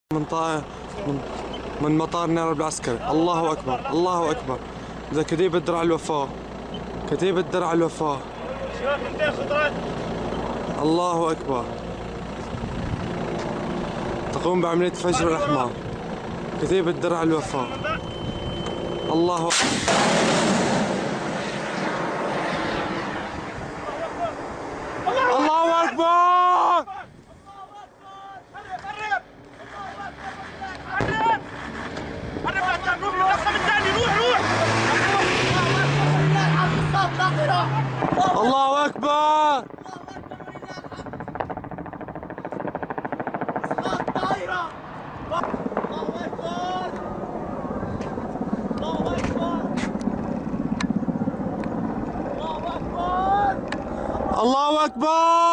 من طائر من مطار نيروبي العسكري. الله اكبر الله اكبر. ذا كتيبة درع الوفاء، كتيبة درع الوفاء. الله اكبر. تقوم بعملية فجر الاحمر. كتيبة درع الوفاء. الله الله اكبر. الله اكبر. الله اكبر.